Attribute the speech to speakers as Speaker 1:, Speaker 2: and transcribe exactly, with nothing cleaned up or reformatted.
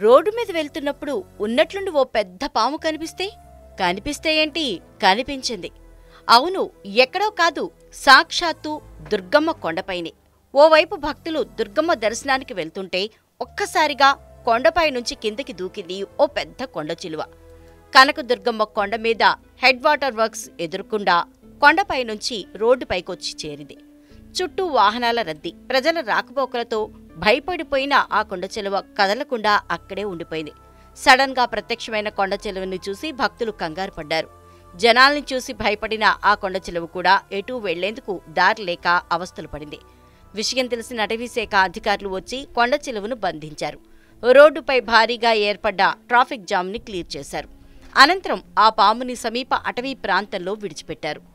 Speaker 1: Road మీద వెళ్తున్నప్పుడు ఉన్నట్లుండి ఓ పెద్ద పాము కనిపిస్తే కనిపిస్తే ఏంటి కనిపించింది. అవును, ఎక్కడో కాదు, సాక్షాత్తు దుర్గమ్మ కొండపైనే. ఓవైపు భక్తులు దుర్గమ్మ దర్శనానికి వెళ్తుంటే ఒక్కసారిగా కొండపై నుంచి కిందకి దూకింది ఓ పెద్ద కొండ చిలువ. కనకదుర్గమ్మ కొండ మీద హెడ్ వాటర్ వర్క్స్ ఎదురుకుండా కొండపై నుంచి రోడ్డుపైకొచ్చి చేరింది. చుట్టూ వాహనాల రద్దీ, ప్రజల రాకపోకలతో భయపడిపోయిన ఆ కొండ చిలువ కదలకుండా అక్కడే ఉండిపోయింది. సడన్ గా ప్రత్యక్షమైన కొండ చిలువని చూసి భక్తులు కంగారు పడ్డారు. జనాల్ని చూసి భయపడిన ఆ కొండ చిలువ కూడా ఎటూ వెళ్లేందుకు దారి లేక అవస్థలు పడింది. విషయం తెలిసిన అటవీశాఖ అధికారులు వచ్చి కొండ చిలువను బంధించారు. రోడ్డుపై భారీగా ఏర్పడ్డ ట్రాఫిక్ జామ్ని క్లియర్ చేశారు. అనంతరం ఆ పాముని సమీప అటవీ ప్రాంతంలో విడిచిపెట్టారు.